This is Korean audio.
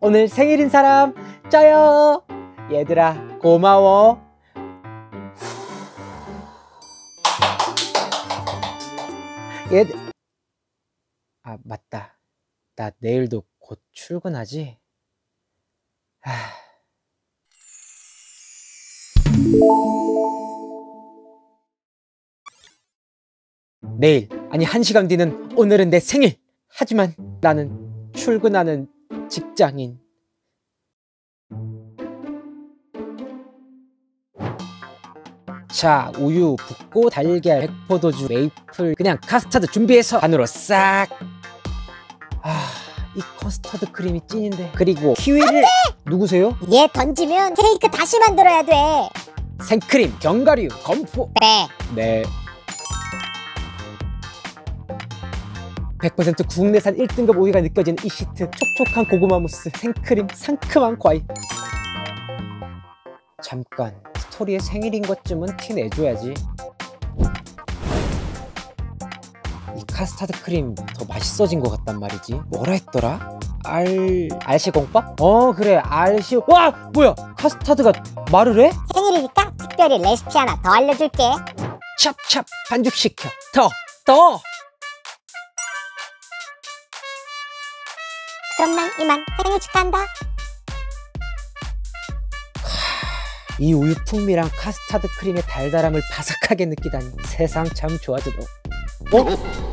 오늘 생일인 사람 짜요. 얘들아 고마워. 얘들 아 맞다, 나 내일도 곧 출근하지? 내일, 아니 1시간 뒤는 오늘은 내 생일! 하지만 나는 출근하는 직장인. 자, 우유 붓고 달걀, 백포도주, 메이플, 그냥 카스타드 준비해서 반으로 싹. 이 커스터드 크림이 찐인데. 그리고 키위를. 누구세요? 얘 던지면 케이크 다시 만들어야 돼. 생크림, 견과류, 건포. 네. 100% 국내산 1등급 오이가 느껴지는 이 시트. 촉촉한 고구마 무스, 생크림, 상큼한 과일. 잠깐, 스토리의 생일인 것쯤은 티 내줘야지. 이 카스타드 크림 더 맛있어진 것 같단 말이지. 뭐라 했더라? 알씨공법? 그래, 알씨. 와! 뭐야! 카스타드가 말을 해? 생일이니까 특별히 레시피 하나 더 알려줄게. 찹찹 반죽시켜. 더! 그럼 난 이만 생일 축하한다. 이 우유 풍미랑 카스타드 크림의 달달함을 바삭하게 느끼다니 세상 참 좋아져도.